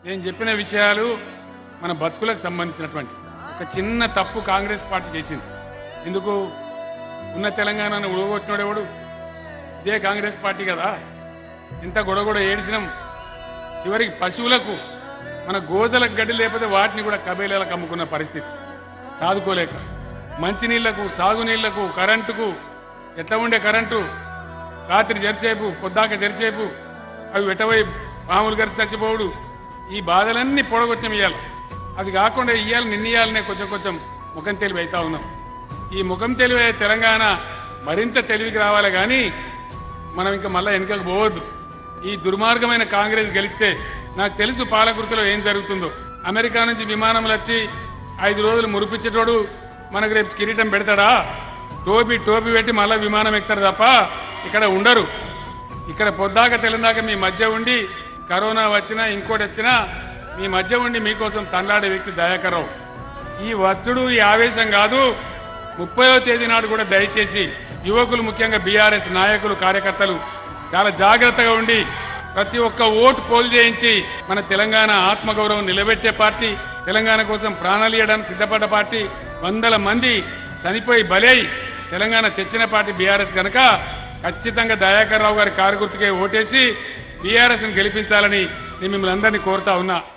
నేను చెప్పిన విషయాలు మన బతుకులకు సంబంధించినటువంటి ఒక చిన్న తప్పు కాంగ్రెస్ పార్టీ చేసింది. ఎందుకు ఉన్న తెలంగాణను ఉడగొట్టినోడెవడు? ఇదే కాంగ్రెస్ పార్టీ కదా. ఇంత గొడగొడ ఏడిసినాం. చివరికి పశువులకు మన గోదలకు గడ్డి లేకపోతే వాటిని కూడా కబేలాలకు అమ్ముకున్న పరిస్థితి. సాదుకోలేక మంచినీళ్లకు, సాగునీళ్లకు, కరెంటుకు ఎట్లా ఉండే కరెంటు రాత్రి జరిసేపు, పొద్దాక జరిసేపు అవి వెటవై పాములు గరిచి చచ్చిపోవుడు. ఈ బాధలన్నీ పొడగొట్టిన ఇయ్యాలి. అది కాకుండా ఇయ్యాలి నిన్నీయాలనే కొంచెం ముఖం తెలివి అవుతా ఉన్నాం. ఈ ముఖం తెలివి తెలంగాణ మరింత తెలివికి రావాలి కానీ మనం ఇంకా మళ్ళీ వెనుకకు పోవద్దు. ఈ దుర్మార్గమైన కాంగ్రెస్ గెలిస్తే నాకు తెలుసు పాలకుర్తిలో ఏం జరుగుతుందో. అమెరికా నుంచి విమానంలో వచ్చి 5 రోజులు మురిపించేటోడు మనకు రేపు కిరీటం పెడతాడా? టోపీ పెట్టి మళ్ళీ విమానం ఎక్కుతారు తప్ప ఇక్కడ ఉండరు. ఇక్కడ పొద్దాక తెలంగాణ మీ మధ్య ఉండి కరోనా వచ్చినా ఇంకోటి వచ్చినా మీ మధ్య ఉండి మీకోసం తన్లాడే వ్యక్తి దయాకర్ రావు. ఈ వచ్చుడు, ఈ ఆవేశం కాదు. 30వ తేదీ నాడు కూడా దయచేసి యువకులు, ముఖ్యంగా బీఆర్ఎస్ నాయకులు, కార్యకర్తలు చాలా జాగ్రత్తగా ఉండి ప్రతి ఒక్క ఓటు పోల్ చేయించి మన తెలంగాణ ఆత్మగౌరవం నిలబెట్టే పార్టీ, తెలంగాణ కోసం ప్రాణాలు ఇవ్వడానికి సిద్ధపడ్డ పార్టీ, 100 మంది చనిపోయి బలై తెలంగాణ తెచ్చిన పార్టీ బీఆర్ఎస్ కనుక ఖచ్చితంగా దయాకర్ రావు గారి కారు గుర్తుకే ఓటేసి బీఆర్ఎస్ని గెలిపించాలని నేను మిమ్మల్ని అందరినీ కోరుతా ఉన్నా.